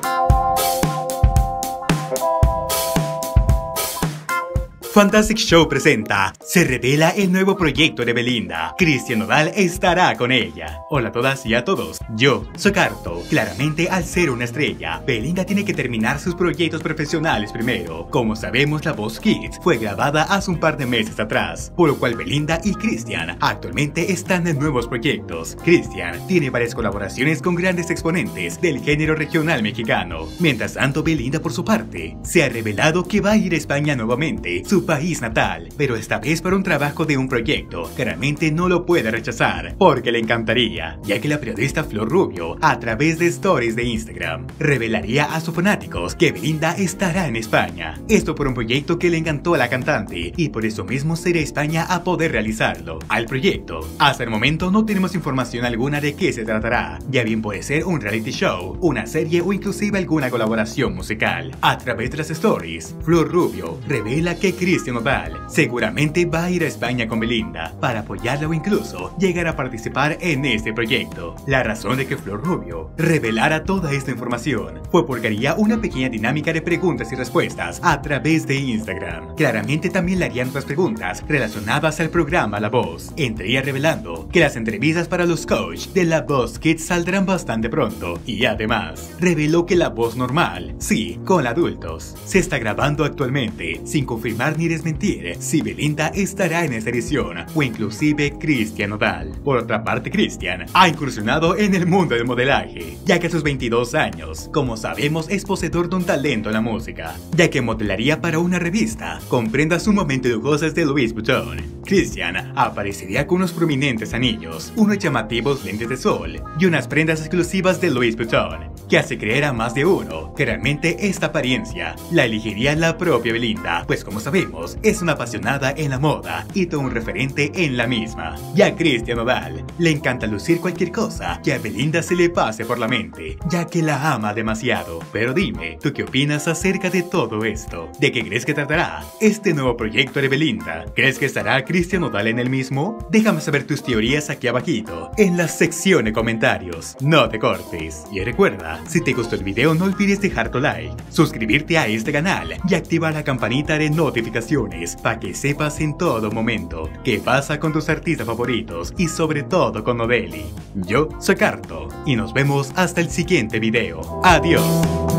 Fantastic Show presenta, se revela el nuevo proyecto de Belinda. Cristian Nodal estará con ella. Hola a todas y a todos, yo soy Carto. Claramente, al ser una estrella, Belinda tiene que terminar sus proyectos profesionales primero. Como sabemos, La Voz Kids fue grabada hace un par de meses atrás, por lo cual Belinda y Cristian actualmente están en nuevos proyectos. Cristian tiene varias colaboraciones con grandes exponentes del género regional mexicano. Mientras tanto, Belinda por su parte, se ha revelado que va a ir a España nuevamente, su país natal, pero esta vez para un trabajo de un proyecto que realmente no lo puede rechazar, porque le encantaría, ya que la periodista Flor Rubio, a través de stories de Instagram, revelaría a sus fanáticos que Belinda estará en España. Esto por un proyecto que le encantó a la cantante, y por eso mismo se irá a España a poder realizarlo. Al proyecto, hasta el momento no tenemos información alguna de qué se tratará, ya bien puede ser un reality show, una serie o inclusive alguna colaboración musical. A través de las stories, Flor Rubio revela que Cristian Nodal seguramente va a ir a España con Belinda para apoyarla o incluso llegar a participar en este proyecto. La razón de que Flor Rubio revelara toda esta información fue porque haría una pequeña dinámica de preguntas y respuestas a través de Instagram. Claramente también le harían otras preguntas relacionadas al programa La Voz, entre ellas revelando que las entrevistas para los coach de La Voz Kids saldrán bastante pronto, y además reveló que La Voz normal, sí, con adultos, se está grabando actualmente sin confirmar ni desmentir si Belinda estará en esta edición o inclusive Cristian Nodal. Por otra parte, Cristian ha incursionado en el mundo del modelaje, ya que a sus 22 años, como sabemos, es poseedor de un talento en la música, ya que modelaría para una revista con prendas sumamente lujosas de Louis Vuitton. Cristian aparecería con unos prominentes anillos, unos llamativos lentes de sol y unas prendas exclusivas de Louis Vuitton, que hace creer a más de uno que realmente esta apariencia la elegiría la propia Belinda, pues como sabemos, es una apasionada en la moda y todo un referente en la misma. Y a Cristian Nodal le encanta lucir cualquier cosa que a Belinda se le pase por la mente, ya que la ama demasiado. Pero dime, ¿tú qué opinas acerca de todo esto? ¿De qué crees que tratará este nuevo proyecto de Belinda? ¿Crees que estará Cristian Nodal en el mismo? Déjame saber tus teorías aquí abajito, en la sección de comentarios. No te cortes. Y recuerda, si te gustó el video no olvides dejar tu like, suscribirte a este canal y activar la campanita de notificaciones para que sepas en todo momento qué pasa con tus artistas favoritos y sobre todo con Nodeli. Yo soy Carto y nos vemos hasta el siguiente video. Adiós.